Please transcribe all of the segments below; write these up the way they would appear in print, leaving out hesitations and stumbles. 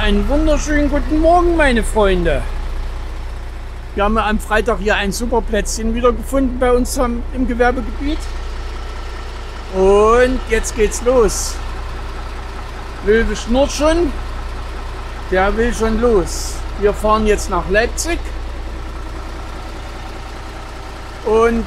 Einen wunderschönen guten Morgen, meine Freunde. Wir haben am Freitag hier ein super Plätzchen wiedergefunden bei uns im Gewerbegebiet. Und jetzt geht's los. Löwe schnurrt schon. Der will schon los. Wir fahren jetzt nach Leipzig. Und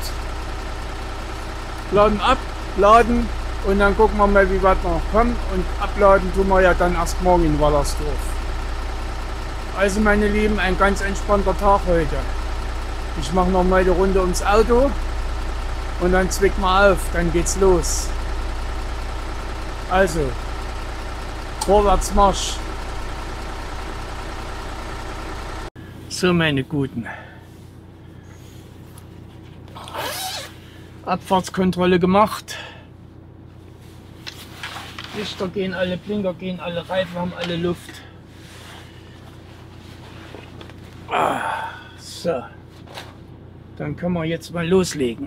laden ab, laden. Und dann gucken wir mal, wie weit wir noch kommen. Und abladen tun wir ja dann erst morgen in Wallersdorf. Also meine Lieben, ein ganz entspannter Tag heute. Ich mache noch mal die Runde ums Auto. Und dann zwicken wir auf, dann geht's los. Also, vorwärts Marsch. So meine Guten. Abfahrtskontrolle gemacht. Lichter gehen alle, Blinker gehen alle, Reifen haben alle Luft. So, dann können wir jetzt mal loslegen.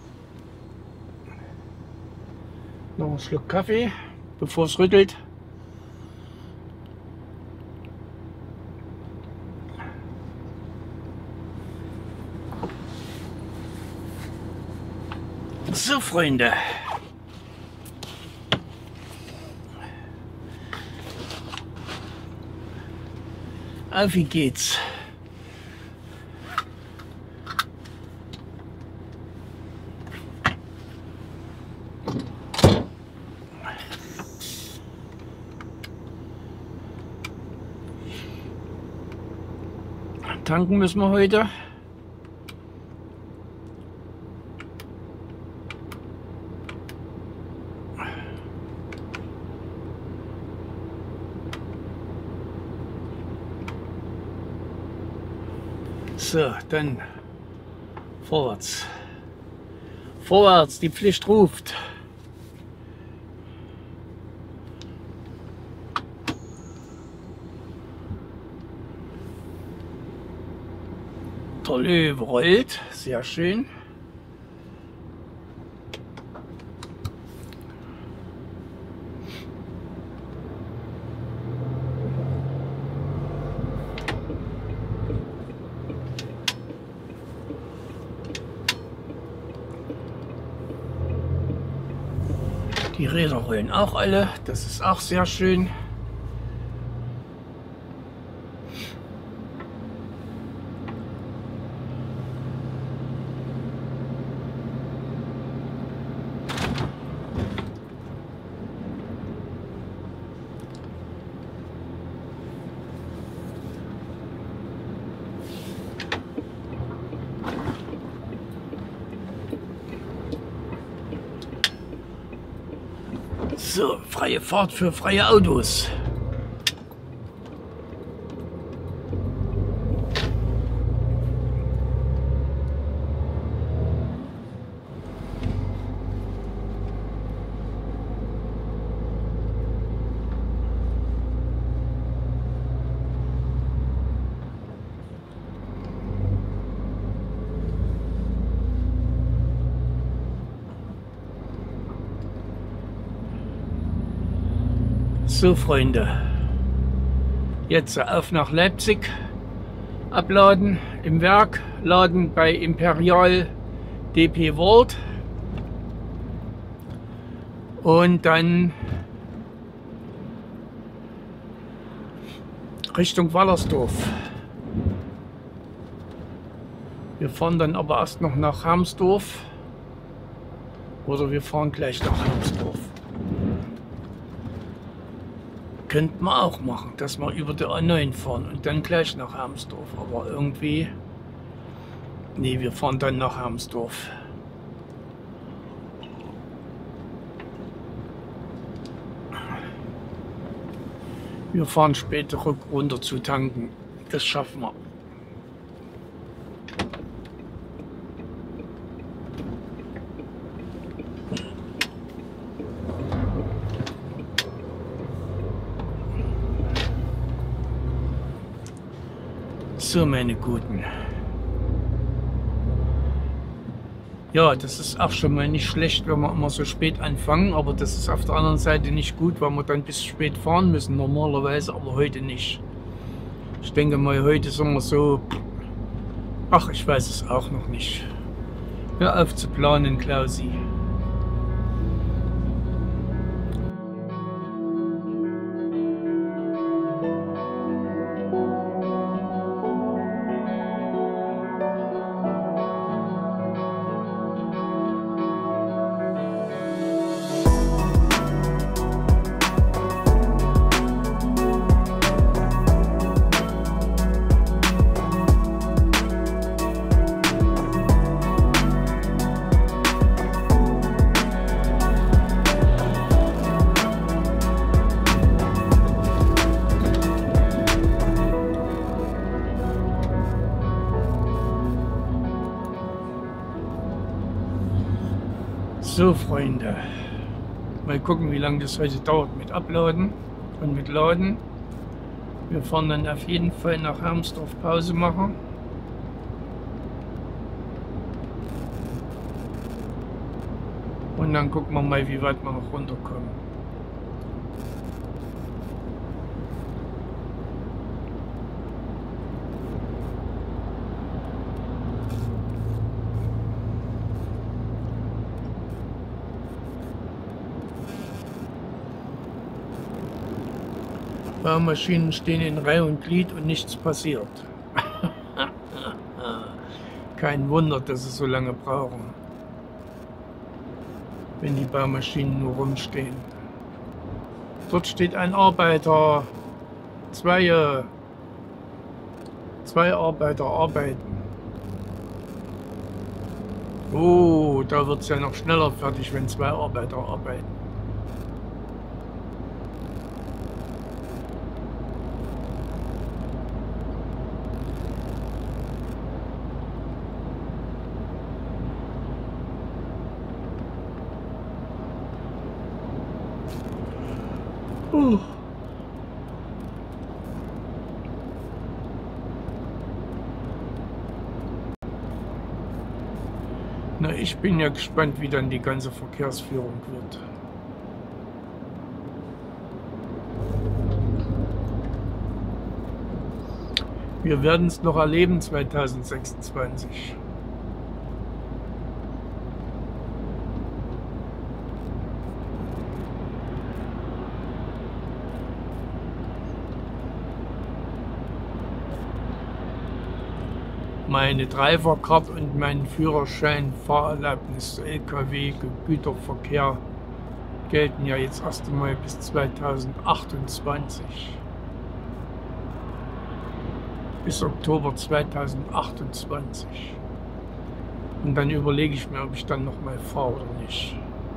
Noch einen Schluck Kaffee, bevor es rüttelt. So, Freunde. Auf wie geht's? Tanken müssen wir heute. So, dann vorwärts. Vorwärts, die Pflicht ruft. Der Löwe rollt, sehr schön. Die Räder rollen auch alle, das ist auch sehr schön. So, freie Fahrt für freie Autos. So, Freunde, jetzt auf nach Leipzig, abladen im Werk, laden bei Imperial DP World und dann Richtung Wallersdorf. Wir fahren dann aber erst noch nach Hermsdorf oder wir fahren gleich nach Hermsdorf. Könnten wir auch machen, dass wir über der A9 fahren und dann gleich nach Hermsdorf. Aber irgendwie, nee, wir fahren dann nach Hermsdorf. Wir fahren später runter zu tanken. Das schaffen wir. So, meine Guten. Ja, das ist auch schon mal nicht schlecht, wenn wir immer so spät anfangen, aber das ist auf der anderen Seite nicht gut, weil wir dann bis spät fahren müssen normalerweise, aber heute nicht. Ich denke mal, heute sind wir so, ach, ich weiß es auch noch nicht. Hör auf zu planen, Klausi. So, Freunde, mal gucken, wie lange das heute dauert mit Uploaden und mit Laden. Wir fahren dann auf jeden Fall nach Hermsdorf Pause machen. Und dann gucken wir mal, wie weit wir noch runterkommen. Baumaschinen stehen in Reihe und Glied und nichts passiert. Kein Wunder, dass sie so lange brauchen, wenn die Baumaschinen nur rumstehen. Dort steht ein Arbeiter. Zwei Arbeiter arbeiten. Oh, da wird es ja noch schneller fertig, wenn zwei Arbeiter arbeiten. Na, ich bin ja gespannt, wie dann die ganze Verkehrsführung wird. Wir werden es noch erleben 2026. Meine Drivercard und mein Führerschein, Fahrerlaubnis, LKW, Güterverkehr gelten ja jetzt erst einmal bis 2028. Bis Oktober 2028. Und dann überlege ich mir, ob ich dann nochmal fahre oder nicht.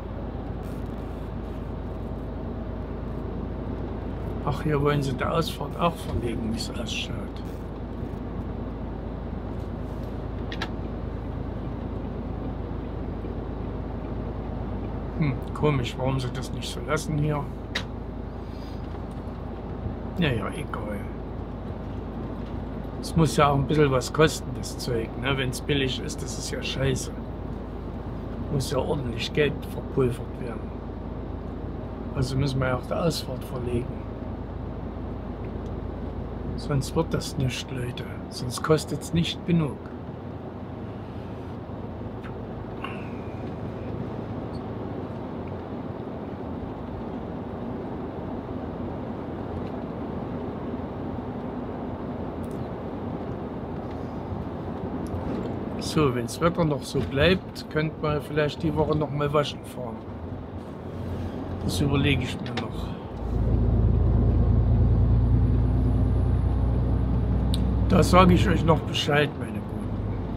Ach, hier wollen sie die Ausfahrt auch verlegen, wie es ausschaut. Komisch, warum sie das nicht so lassen hier. Naja, egal. Es muss ja auch ein bisschen was kosten, das Zeug. Ne? Wenn es billig ist, das ist ja scheiße. Muss ja ordentlich Geld verpulvert werden. Also müssen wir ja auch die Ausfahrt verlegen. Sonst wird das nicht, Leute. Sonst kostet es nicht genug. So, wenn das Wetter noch so bleibt, könnte man vielleicht die Woche noch mal waschen fahren. Das überlege ich mir noch. Da sage ich euch noch Bescheid, meine Guten.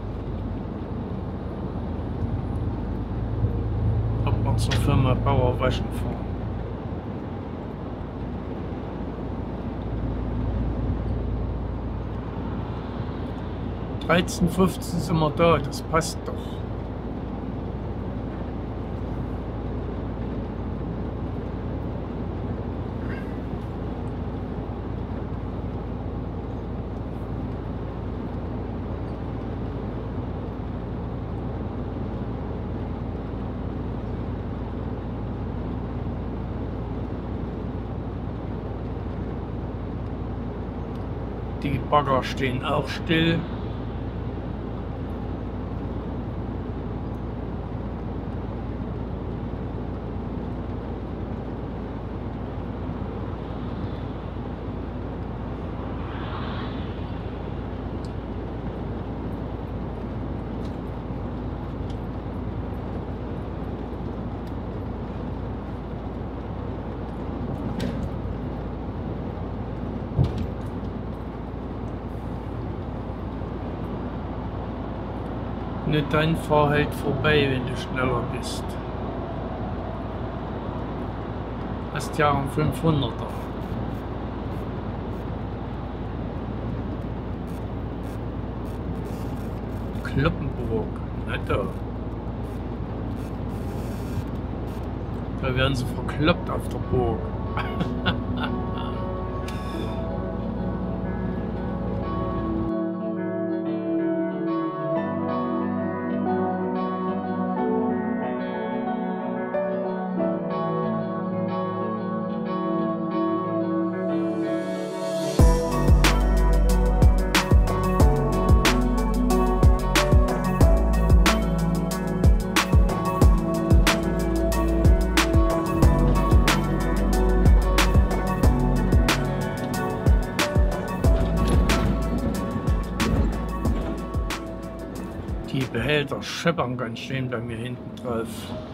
Ob wir zur Firma Bauer waschen fahren. 13:15 sind wir da, das passt doch. Die Bagger stehen auch still. Nicht dann fahr halt vorbei, wenn du schneller bist. Hast ja einen 500er. Kloppenburg, na da. Da werden sie verkloppt auf der Burg. Die Behälter scheppern ganz schön bei mir hinten drauf.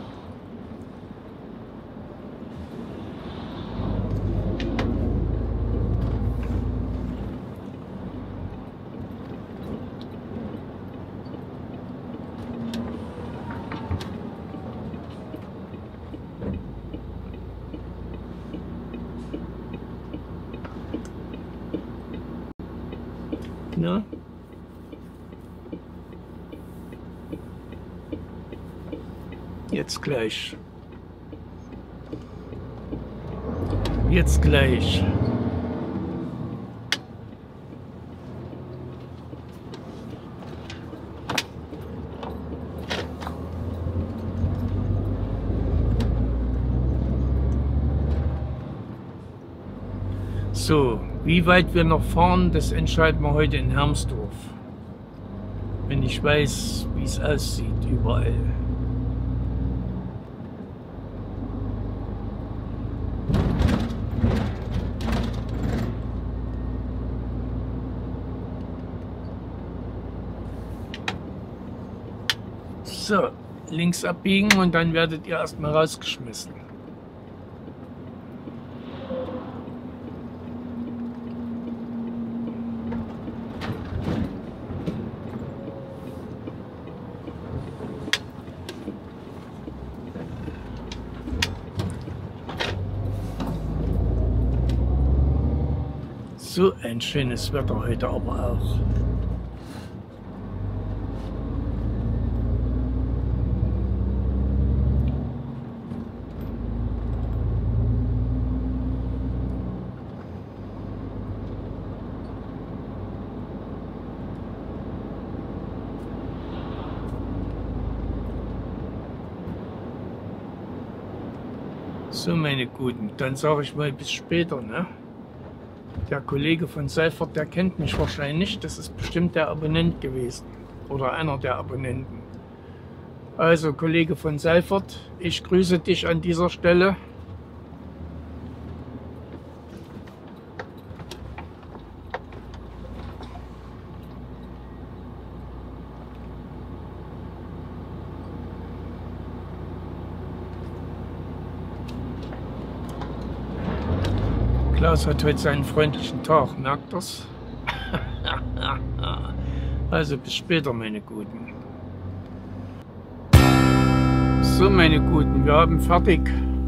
Na? Jetzt gleich. Jetzt gleich. So, wie weit wir noch fahren, das entscheiden wir heute in Hermsdorf. Wenn ich weiß, wie es aussieht überall. So, links abbiegen und dann werdet ihr erstmal rausgeschmissen. So ein schönes Wetter heute aber auch. So, meine Guten, dann sage ich mal bis später, ne? Der Kollege von Seifert, der kennt mich wahrscheinlich, das ist bestimmt der Abonnent gewesen oder einer der Abonnenten. Also Kollege von Seifert, ich grüße dich an dieser Stelle. Klaus hat heute seinen freundlichen Tag, merkt ihr's? Also bis später, meine Guten. So, meine Guten, wir haben fertig.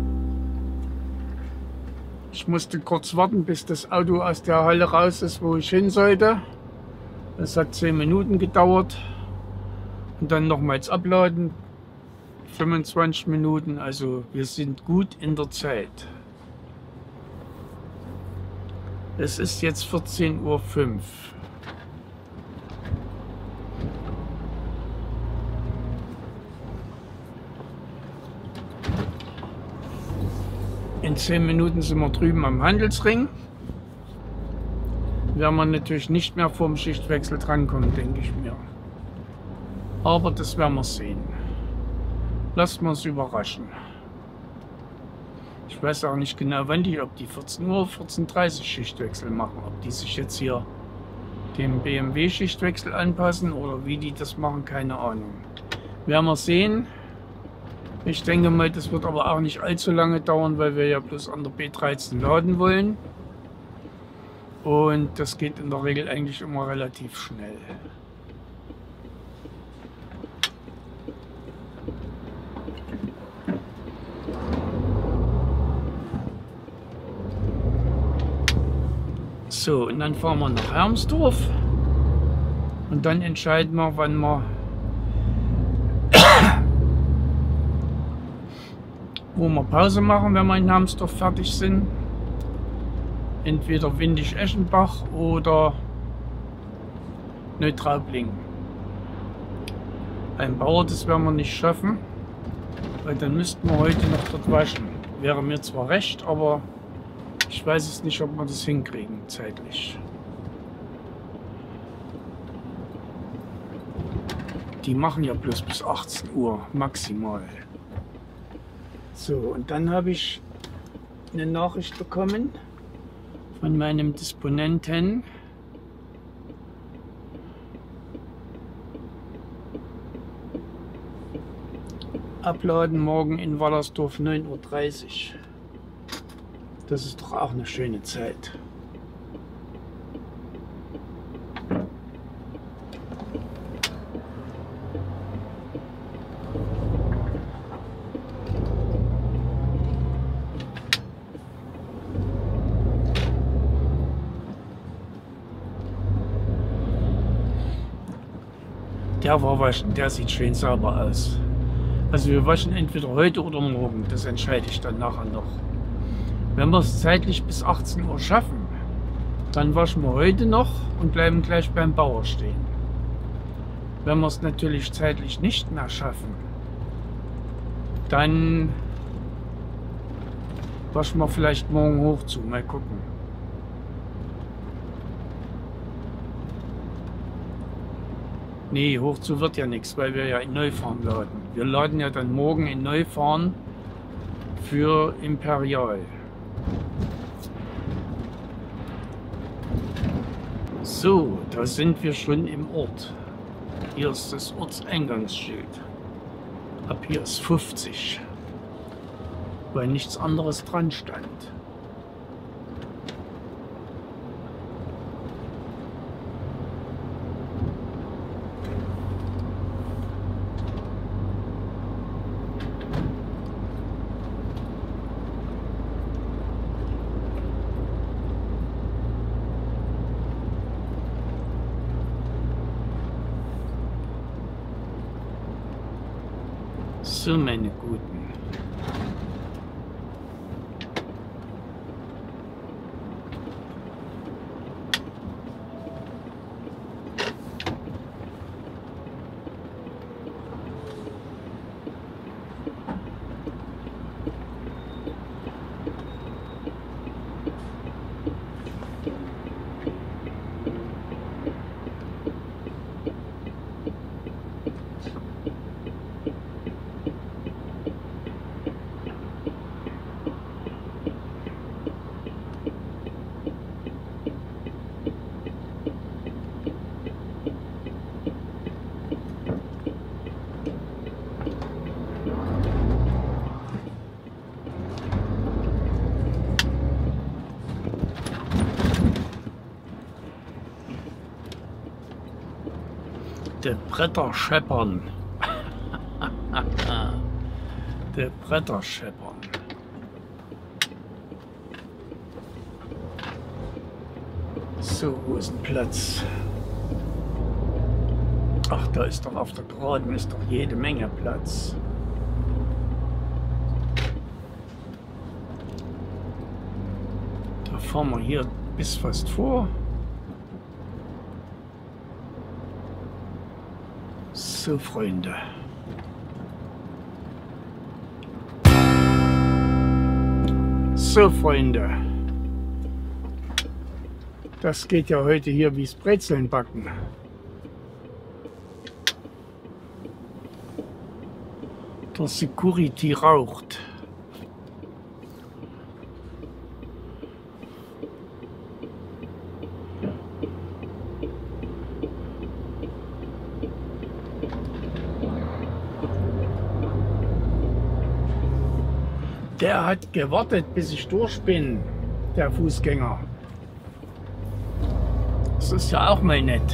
Ich musste kurz warten, bis das Auto aus der Halle raus ist, wo ich hin sollte. Das hat 10 Minuten gedauert. Und dann nochmals abladen. 25 Minuten, also wir sind gut in der Zeit. Es ist jetzt 14:05 Uhr. In 10 Minuten sind wir drüben am Handelsring. werden wir natürlich nicht mehr vorm Schichtwechsel drankommen, denke ich mir. Aber das werden wir sehen. Lasst uns überraschen. Ich weiß auch nicht genau, wann ob die 14 Uhr, 14:30 Uhr Schichtwechsel machen. Ob die sich jetzt hier dem BMW-Schichtwechsel anpassen oder wie die das machen, keine Ahnung. Werden wir sehen. Ich denke mal, das wird aber auch nicht allzu lange dauern, weil wir ja bloß an der B13 laden wollen. Und das geht in der Regel eigentlich immer relativ schnell. So, und dann fahren wir nach Hermsdorf und dann entscheiden wir, wann wir wo wir Pause machen, wenn wir in Hermsdorf fertig sind. Entweder Windisch-Eschenbach oder Neutraubling. Ein Bauer, das werden wir nicht schaffen, weil dann müssten wir heute noch dort waschen. Wäre mir zwar recht, aber ich weiß es nicht, ob wir das hinkriegen zeitlich. Die machen ja bloß bis 18 Uhr maximal. So, und dann habe ich eine Nachricht bekommen von meinem Disponenten. Abladen morgen in Wallersdorf 9:30 Uhr. Das ist doch auch eine schöne Zeit. Der war waschen, der sieht schön sauber aus. Also wir waschen entweder heute oder morgen, das entscheide ich dann nachher noch. Wenn wir es zeitlich bis 18 Uhr schaffen, dann waschen wir heute noch und bleiben gleich beim Bauer stehen. Wenn wir es natürlich zeitlich nicht mehr schaffen, dann waschen wir vielleicht morgen hoch zu, mal gucken. Nee, hoch zu wird ja nichts, weil wir ja in Neufahren laden. Wir laden ja dann morgen in Neufahren für Imperial. So, da sind wir schon im Ort. Hier ist das Ortseingangsschild. Ab hier ist 50, weil nichts anderes dran stand. So, meine Guten. Der Bretter scheppern. Der Bretter scheppern. So, wo ist ein Platz? Ach, da ist doch auf der Geraden ist doch jede Menge Platz. Da fahren wir hier bis fast vor. So, Freunde. So, Freunde. Das geht ja heute hier wie's Brezeln backen. Der Security raucht. Der hat gewartet, bis ich durch bin, der Fußgänger. Das ist ja auch mal nett.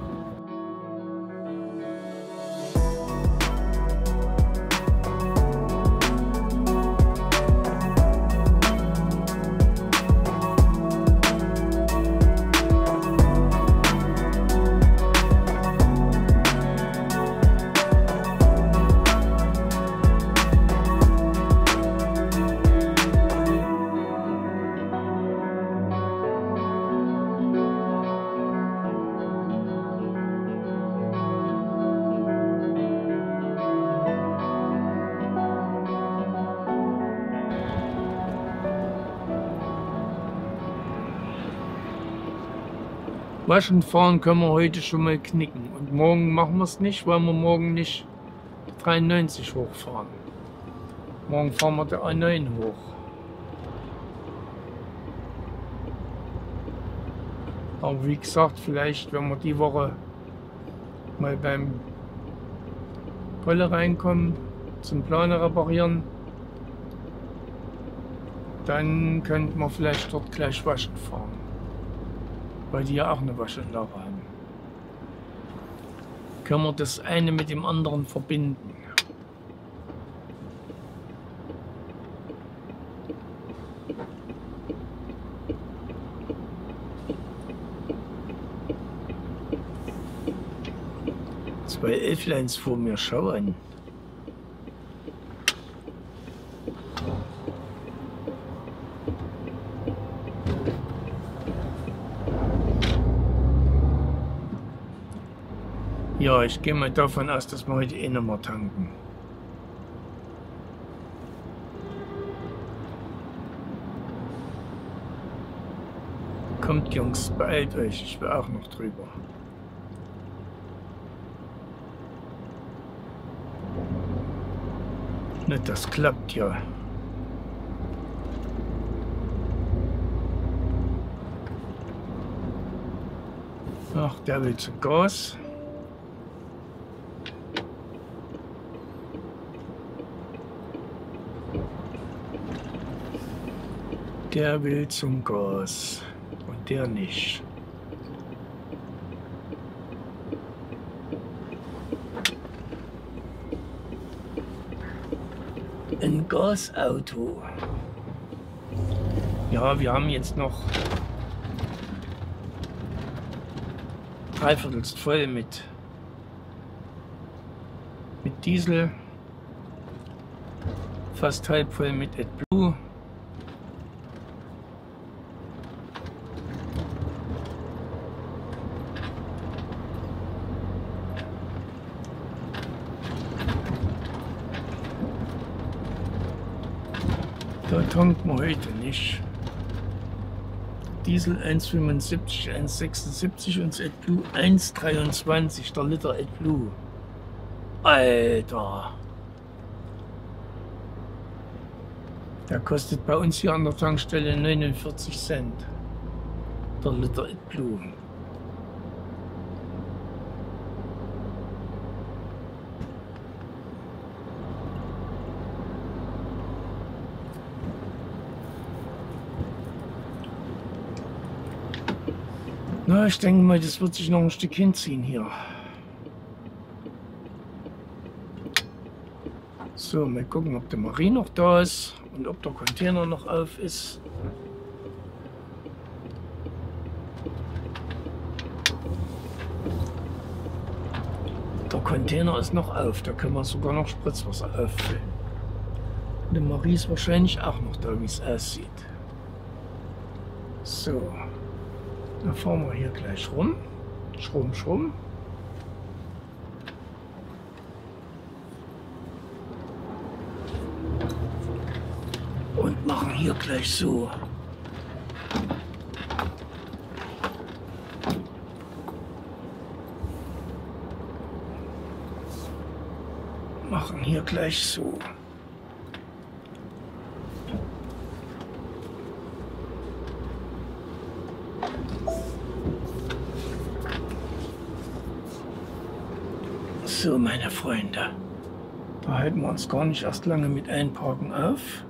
Waschen fahren können wir heute schon mal knicken. Und morgen machen wir es nicht, weil wir morgen nicht 93 hochfahren. Morgen fahren wir der A9 hoch. Aber wie gesagt, vielleicht, wenn wir die Woche mal beim Kolle reinkommen, zum Planer reparieren, dann könnten wir vielleicht dort gleich waschen fahren. Weil die ja auch eine Waschanlage haben. Können wir das eine mit dem anderen verbinden. Zwei Elfleins vor mir, schau an. Ja, ich gehe mal davon aus, dass wir heute eh noch mal tanken. Kommt Jungs, beeilt euch, ich will auch noch drüber. Nicht, das klappt ja. Ach, der will zu Gas. Der will zum Gas und der nicht. Ein Gasauto. Ja, wir haben jetzt noch dreiviertel voll mit Diesel, fast halb voll mit AdBlue. Da tanken wir heute nicht. Diesel 1,75, 1,76 und das AdBlue 1,23 der Liter AdBlue. Alter! Der kostet bei uns hier an der Tankstelle 49 Cent. Der Liter AdBlue. Na, ich denke mal, das wird sich noch ein Stück hinziehen hier. So, mal gucken, ob der Marie noch da ist und ob der Container noch auf ist. Der Container ist noch auf, da können wir sogar noch Spritzwasser auffüllen. Und der Marie ist wahrscheinlich auch noch da, wie es aussieht. So. Dann fahren wir hier gleich rum. Schrumm, schrumm. Und machen hier gleich so. machen hier gleich so. So, meine Freunde, da halten wir uns gar nicht erst lange mit Einparken auf.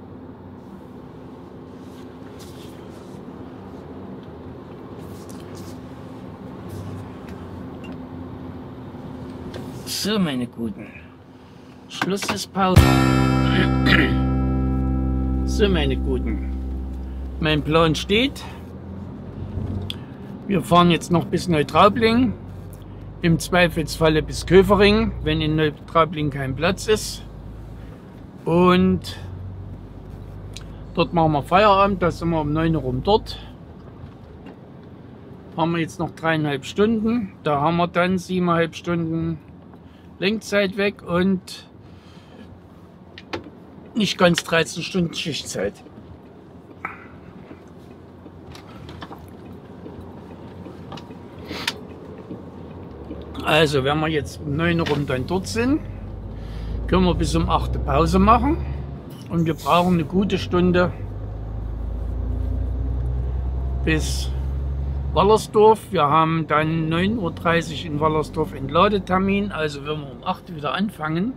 So, meine Guten, Schluss ist Pause. So, meine Guten, mein Plan steht. Wir fahren jetzt noch bis Neutraubling, im Zweifelsfalle bis Köfering, wenn in Neutraubling kein Platz ist. Und dort machen wir Feierabend, da sind wir um 9 Uhr rum dort. Haben wir jetzt noch 3,5 Stunden, da haben wir dann 7,5 Stunden Lenkzeit weg und nicht ganz 13 Stunden Schichtzeit. Also, wenn wir jetzt um 9 Uhr rum dann dort sind, können wir bis um 8 Uhr Pause machen und wir brauchen eine gute Stunde bis Wallersdorf. Wir haben dann 9:30 Uhr in Wallersdorf Entladetermin, also wenn wir um 8 Uhr wieder anfangen,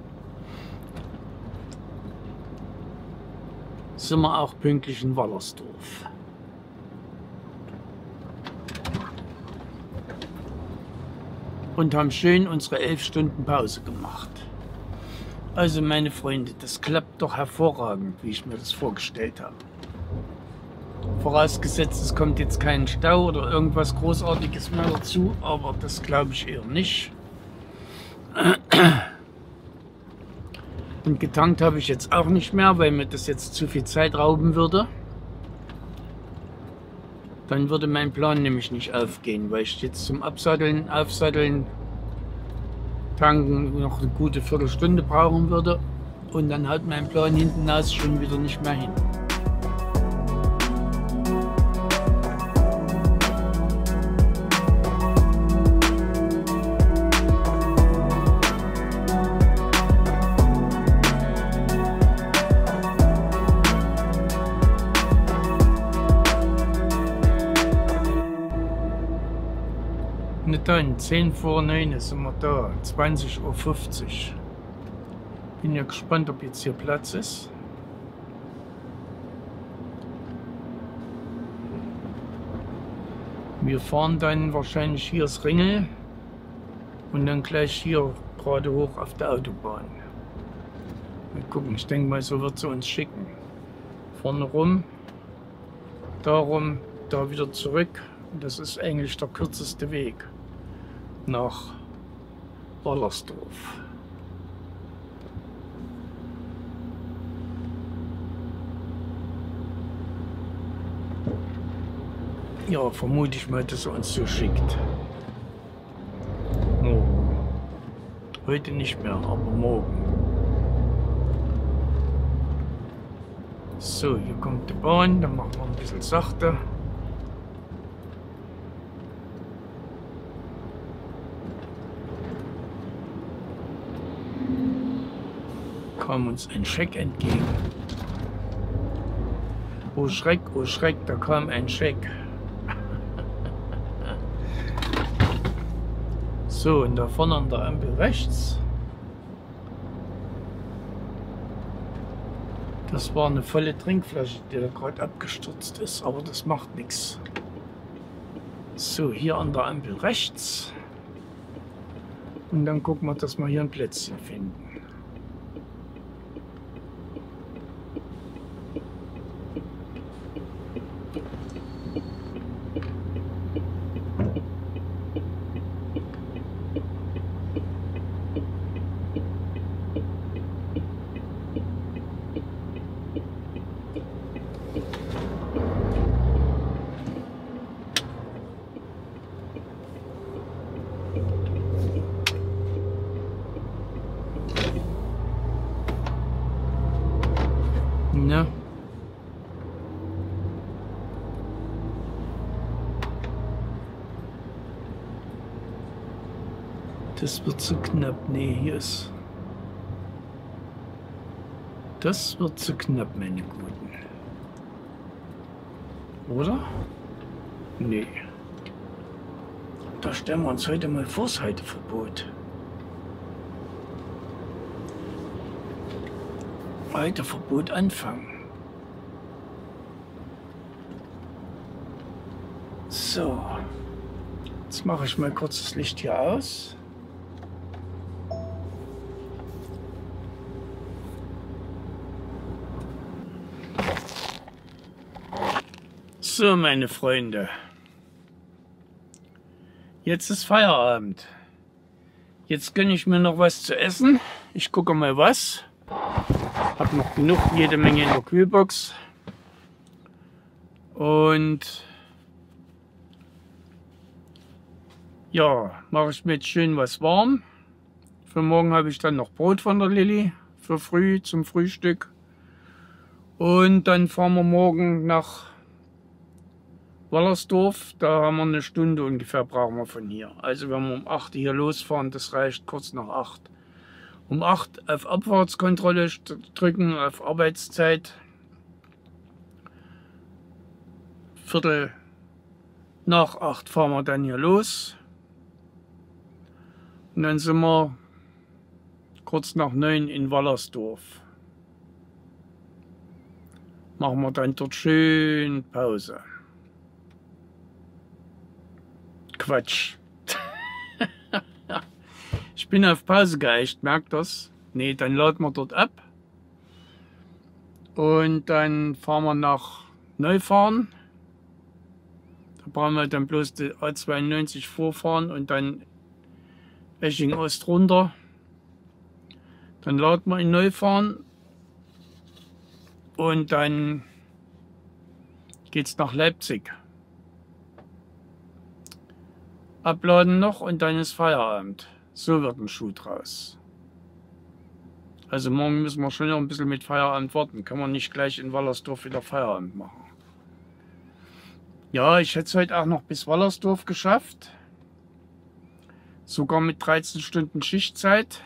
sind wir auch pünktlich in Wallersdorf. Und haben schön unsere 11 Stunden Pause gemacht. Also meine Freunde, das klappt doch hervorragend, wie ich mir das vorgestellt habe. Vorausgesetzt, es kommt jetzt kein Stau oder irgendwas Großartiges mehr dazu, aber das glaube ich eher nicht. Und getankt habe ich jetzt auch nicht mehr, weil mir das jetzt zu viel Zeit rauben würde. Dann würde mein Plan nämlich nicht aufgehen, weil ich jetzt zum Absatteln, Aufsatteln, Tanken noch eine gute Viertelstunde brauchen würde. Und dann haut mein Plan hinten raus schon wieder nicht mehr hin. Dann 10 vor 9 sind wir da, 20:50 Uhr. Bin ja gespannt, ob jetzt hier Platz ist. Wir fahren dann wahrscheinlich hier das Ringel und dann gleich hier gerade hoch auf der Autobahn. Mal gucken, ich denke mal, so wird sie uns schicken. Vorne rum, darum, da wieder zurück. Und das ist eigentlich der kürzeste Weg nach Wallersdorf. Ja, vermute ich mal, dass er uns so schickt. Morgen. Heute nicht mehr, aber morgen. So, hier kommt die Bahn, dann machen wir ein bisschen sachter. Kam uns ein Scheck entgegen. Oh Schreck, da kam ein Scheck. So, und da vorne an der Ampel rechts, das war eine volle Trinkflasche, die da gerade abgestürzt ist, aber das macht nichts. So, hier an der Ampel rechts und dann gucken wir, dass wir hier ein Plätzchen finden. Ne? Das wird zu knapp. Nee, hier ist Das wird zu knapp, meine Guten. Oder? Nee. Da stellen wir uns heute mal vors Halteverbot. Halteverbot anfangen. So. Jetzt mache ich mal kurz das Licht hier aus. So, meine Freunde. Jetzt ist Feierabend. Jetzt gönne ich mir noch was zu essen. Ich gucke mal was. Hab noch genug, jede Menge in der Kühlbox. Und ja, mache ich mir jetzt schön was warm. Für morgen habe ich dann noch Brot von der Lilly. Für früh zum Frühstück. Und dann fahren wir morgen nach Wallersdorf, da haben wir eine Stunde ungefähr, brauchen wir von hier. Also wenn wir um 8 hier losfahren, das reicht kurz nach 8. Um 8 auf Abfahrtskontrolle drücken, auf Arbeitszeit. Viertel nach 8 fahren wir dann hier los. Und dann sind wir kurz nach 9 in Wallersdorf. Machen wir dann dort schön Pause. Quatsch. Ich bin auf Pause geeicht, merkt das? Nee, dann laden wir dort ab. Und dann fahren wir nach Neufahren. Da brauchen wir dann bloß die A92 vorfahren und dann Eching Ost runter. Dann laden wir in Neufahren. Und dann geht's nach Leipzig. Abladen noch und dann ist Feierabend. So wird ein Schuh draus. Also morgen müssen wir schon noch ein bisschen mit Feierabend warten. Kann man nicht gleich in Wallersdorf wieder Feierabend machen. Ja, ich hätte es heute auch noch bis Wallersdorf geschafft. Sogar mit 13 Stunden Schichtzeit.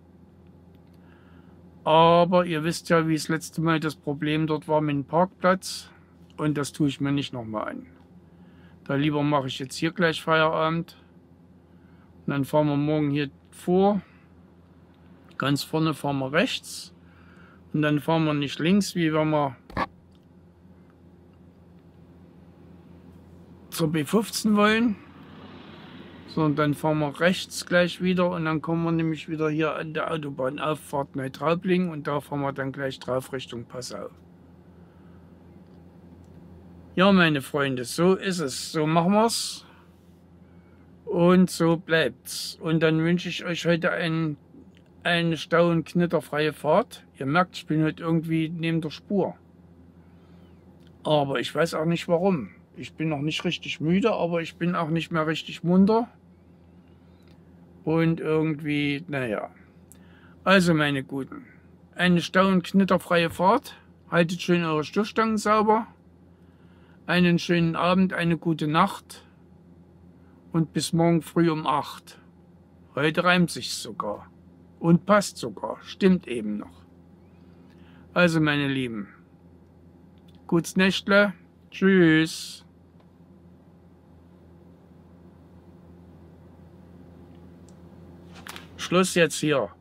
Aber ihr wisst ja, wie das letzte Mal das Problem dort war mit dem Parkplatz. Und das tue ich mir nicht nochmal an. Da lieber mache ich jetzt hier gleich Feierabend. Und dann fahren wir morgen hier vor. Ganz vorne fahren wir rechts. Und dann fahren wir nicht links, wie wenn wir zur B15 wollen. Sondern dann fahren wir rechts gleich wieder. Und dann kommen wir nämlich wieder hier an der Autobahnauffahrt Neutraubling. Und da fahren wir dann gleich drauf Richtung Passau. Ja, meine Freunde, so ist es. So machen wir's. Und so bleibt's. Und dann wünsche ich euch heute eine stau- und knitterfreie Fahrt. Ihr merkt, ich bin heute irgendwie neben der Spur. Aber ich weiß auch nicht warum. Ich bin noch nicht richtig müde, aber ich bin auch nicht mehr richtig munter. Und irgendwie, naja. Also, meine Guten, eine stau- und knitterfreie Fahrt. Haltet schön eure Stoßstangen sauber. Einen schönen Abend, eine gute Nacht und bis morgen früh um 8. Heute reimt sich's sogar und passt sogar, stimmt eben noch. Also meine Lieben, gutes Nächtle, tschüss. Schluss jetzt hier.